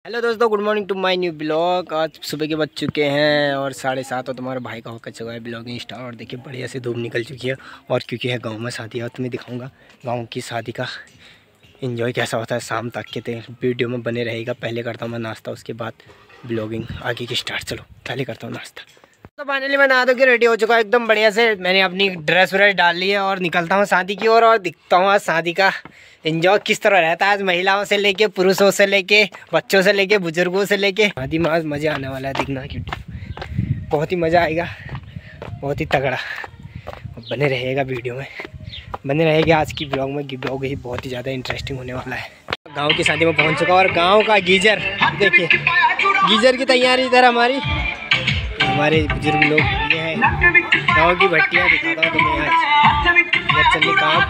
Hello दोस्तों, good morning to my new blog. आज सुबह के बज चुके हैं और 7:30 और तुम्हारे भाई का होकर चुका है ब्लॉगिंग स्टार्ट। और देखिए बढ़िया से धूप निकल चुकी है और क्योंकि है गांव में शादी है, तुम्हें दिखाऊंगा गांव की शादी का एंजॉय कैसा होता है शाम तक के। वीडियो में बने रहेगा। पहले करता हूँ मैं नाश्ता, उसके बाद ब्लॉगिंग आगे की स्टार्ट। चलो पहले करता हूँ नाश्ता। तो फाइनली मैं नहा धो के रेडी हो चुका है एकदम बढ़िया से। मैंने अपनी ड्रेस व्रेस डाल ली है और निकलता हूँ शादी की ओर और दिखता हूँ आज शादी का एंजॉय किस तरह रहता है। आज महिलाओं से लेके पुरुषों से लेके बच्चों से लेके बुजुर्गों से लेके शादी में आज मज़ा आने वाला है। दिखना क्योंकि बहुत ही मज़ा आएगा, बहुत ही तगड़ा। बने रहेगा वीडियो में, बने रहेगा आज की ब्लॉग में। ब्लॉग ही बहुत ही ज़्यादा इंटरेस्टिंग होने वाला है। गाँव की शादी में पहुँच चुका और गाँव का गीजर देखिए, गीजर की तैयारी इधर हमारे बुजुर्ग लोग ये हैं। गाँव की भट्टियाँ दिखाता हूँ तुम्हें आज चलने काम।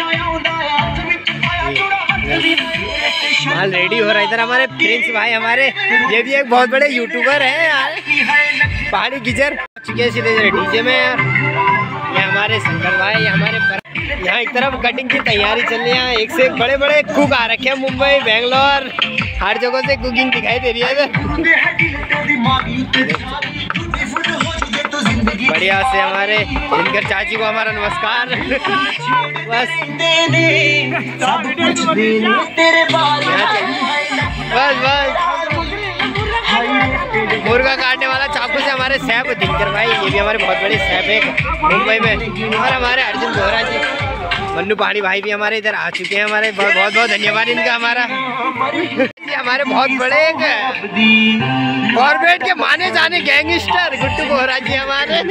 माल रेडी हो रहा है इधर। हमारे प्रिंस भाई हमारे, ये भी एक बहुत बड़े यूट्यूबर हैं यार, पहाड़ी गीजर चुके सीधे डीजे में यार। ये हमारे शंकर भाई, हमारे यहाँ एक तरफ कटिंग की तैयारी चल रही है। एक से एक बड़े बड़े कुक आ रखे हैं, मुंबई बेंगलोर हर जगह से कुकिंग दिखाई दे रही है इधर। बढ़िया से हमारे दिनकर चाची को हमारा नमस्कार। बस मुर्गा काटने वाला चाकू से हमारे सैफ दिनकर भाई, ये भी हमारे बहुत बड़े सैफ है मुंबई में। और हमारे अर्जुन दोहरा जी, मन्नू पहाड़ी भाई भी हमारे इधर आ चुके हैं। हमारे बहुत बहुत धन्यवाद इनका। हमारे बहुत बड़े कॉर्पोरेट के माने जाने गैंगस्टर गुड्डू बोहरा जी हमारे।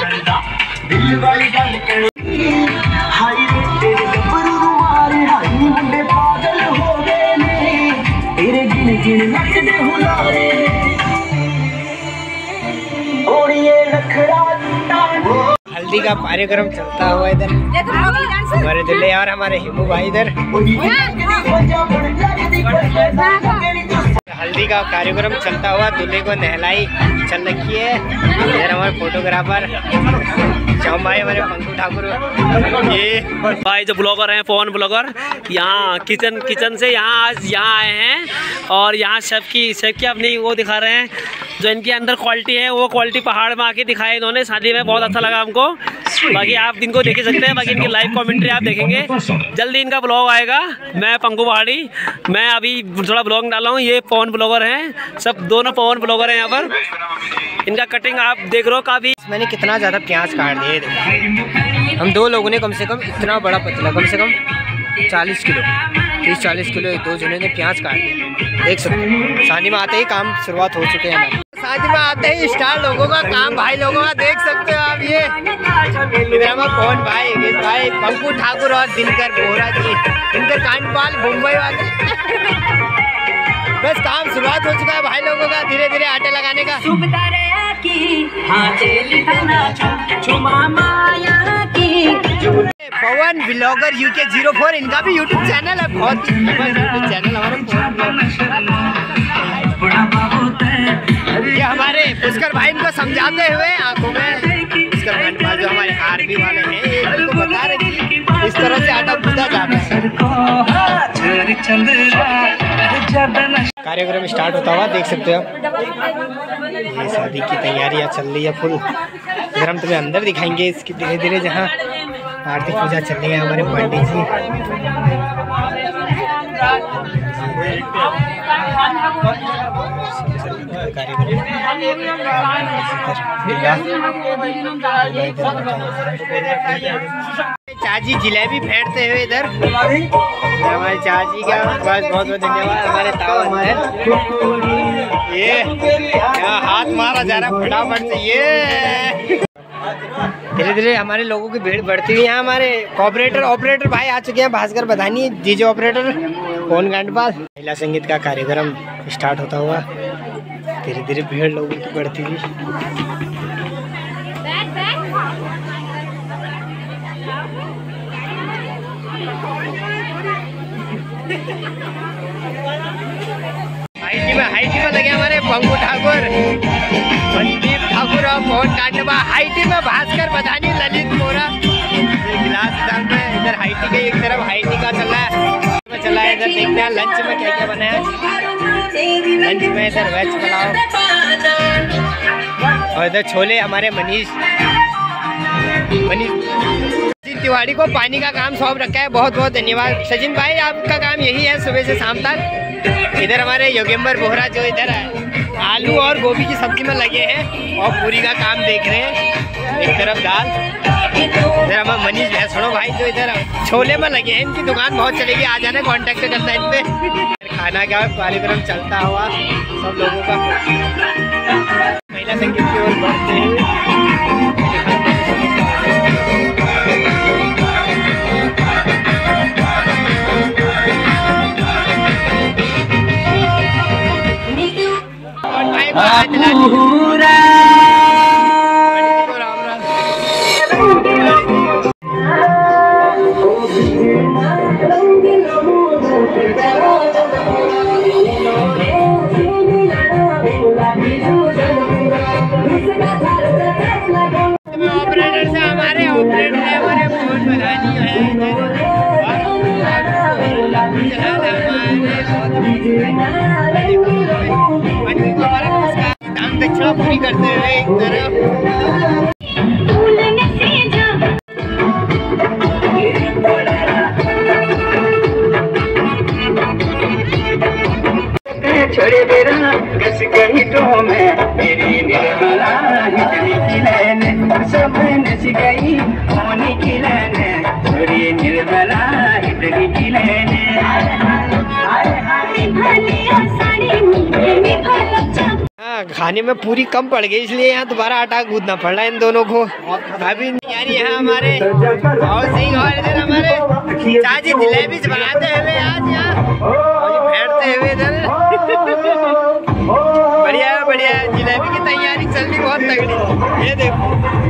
हल्दी का कार्यक्रम चलता हुआ इधर हमारे दुल्हे और हमारे हिमू भाई इधर। हल्दी का कार्यक्रम चलता हुआ, दूल्हे को नहलाई चल रखी है। इधर हमारे फोटोग्राफर श्याम भाई, हमारे पंकु ठाकुर, ये भाई जो ब्लॉगर हैं, फोन ब्लॉगर, यहाँ किचन से यहाँ आए हैं और यहाँ शेफ की अपनी वो दिखा रहे हैं जो इनके अंदर क्वालिटी है। वो क्वालिटी पहाड़ में आके दिखाई इन्होंने शादी में, बहुत अच्छा लगा हमको। बाकी आप इनको देख सकते हैं, बाकी इनकी लाइव कमेंट्री आप देखेंगे। जल्दी इनका ब्लॉग आएगा। मैं पंकु पहाड़ी, मैं अभी थोड़ा ब्लॉग डाला हूँ। ये पवन ब्लॉगर हैं, सब दोनों पवन ब्लॉगर हैं यहाँ पर। इनका कटिंग आप देख रहे हो काफ़ी। मैंने कितना ज़्यादा प्याज काट दिए। हम दो लोगों ने कम से कम इतना बड़ा पतला, कम से कम 40 किलो 30-40 किलो दो जने ने प्याज काट दिए। देख सकते हैं शादी में आते ही काम शुरुआत हो चुके हैं हमारे। शादी में आते ही स्टार लोगों का काम, भाई लोगों का देख सकते हो आप। ये इधर हमारा कौन भाई पंकु ठाकुर और दिनकर बोहरा जी, दिनकर कांडपाल मुंबई वाले। बस काम शुरुआत हो चुका है भाई लोगों का, धीरे धीरे आटे लगाने का। पवन ब्लॉगर UK 04, इनका भी यूट्यूब चैनल है, बहुत ही यूट्यूब चैनल हमारे। ये हमारे पुष्कर भाई इनको समझाते हुए आंखों में, पुष्कर भाई जो हमारे आर्मी वाले हैं, इनको बता रहे कि इस तरह से आटा कूदा जाता है। कार्यक्रम स्टार्ट होता हुआ देख सकते हो। ये शादी की तैयारियां चल रही है फुल। इधर हम तुम्हें अंदर दिखाएंगे इसकी धीरे धीरे, जहाँ आरती पूजा चल रही है हमारे पंडित जी। चाची जिलेबी फेंटते हुए इधर हमारे चाची का बहुत बहुत धन्यवाद। हमारे ताऊ है, ये यहाँ हाथ मारा जा रहा है फटाफट से। ये धीरे धीरे हमारे लोगों की भीड़ बढ़ती हुई। यहाँ हमारे ऑपरेटर भाई आ चुके हैं, भास्कर बधानी डीजे ऑपरेटर कौन गांडपाल। महिला संगीत का कार्यक्रम स्टार्ट होता हुआ धीरे धीरे भीड़ लोगों की बढ़ती हुई। हाइटी में लगे हमारे पंकु ठाकुर, मनदीप ठाकुर और पवन कांडपा। हाइटी में भास्कर बधानी, ललित मोरा। गिलास इधर हाइटी के एक तरफ हाइटी का चल रहा है, इधर देखते हैं लंच में क्या क्या बनाया। लंच में इधर वेज पुलाव और इधर छोले हमारे मनीष तिवारी को पानी का काम सौंप रखा है। बहुत बहुत धन्यवाद सचिन भाई, आपका काम यही है सुबह से शाम तक। इधर हमारे योगेंबर बोहरा जो इधर आलू और गोभी की सब्जी में लगे हैं और पूरी का काम देख रहे हैं। एक तरफ दाल, इधर हमारे मनीष भैंसड़ो भाई जो इधर छोले में लगे हैं। इनकी दुकान बहुत चलेगी, आ जाना, कांटेक्ट करना इन पे। खाना का कार्यक्रम चलता हुआ सब लोगों का महिला संगीत की ओर बढ़ते हैं। ऑपरेटर से हमारे फोन बनानी है। दान दक्षिणा पूरी करते हुए एक तरफ छोड़े बेरा कस गई तो मैं मेरी निर्मला हिटनी की लैन सब नस गई होनी की लैन छोड़ी निर्मला हिटनी की लैन। खाने में पूरी कम पड़ गई इसलिए यहाँ दोबारा आटा गूंदना पड़ रहा है इन दोनों को। अभी यार यहाँ हमारे और सिंह और इधर हमारे चाची जलेबी बनाते हुए आज यहाँ बैठते हुए इधर बढ़िया बढ़िया जलेबी की तैयारी चल रही बहुत तगड़ी। ये देखो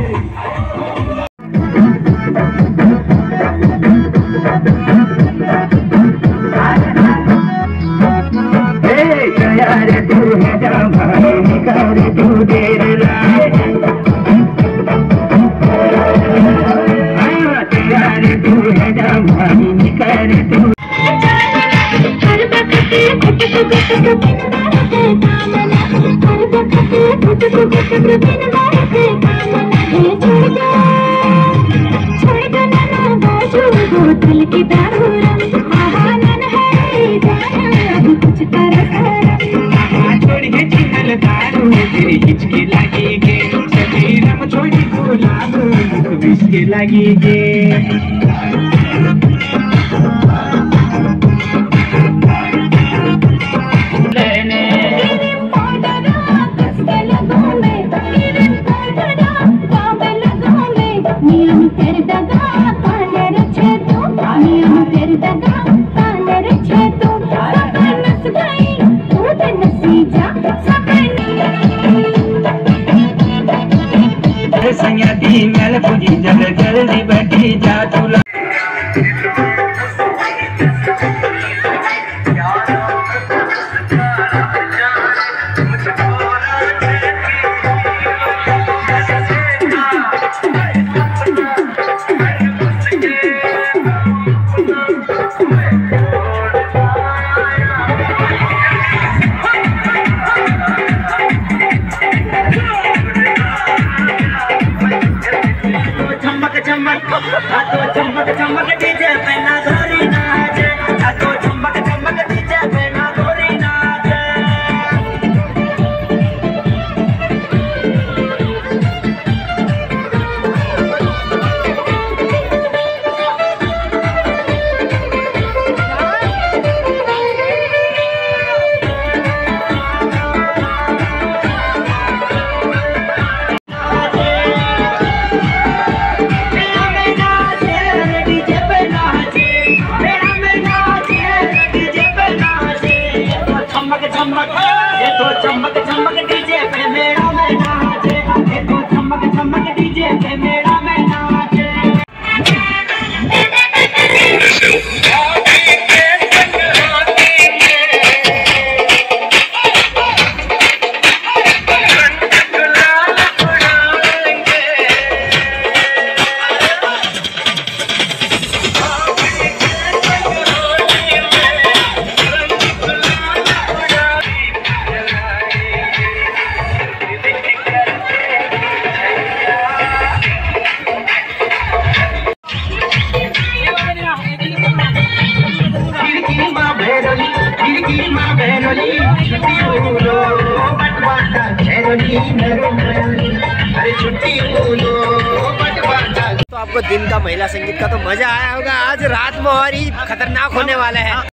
लगी संगति मेल पूजी जल जल्दी बैठी जा तुला चमक चमक डीजे पे ना धोरी नाचे, चमक चमक डीजे पे ना धोरी नाचे। चमक चमक डीजे पे मेरा में नाचे, देखो चमक चमक डीजे पे मेरा में नाचे। तो आपको दिन का महिला संगीत का तो मजा आया होगा। आज रात में और ही खतरनाक होने वाला है।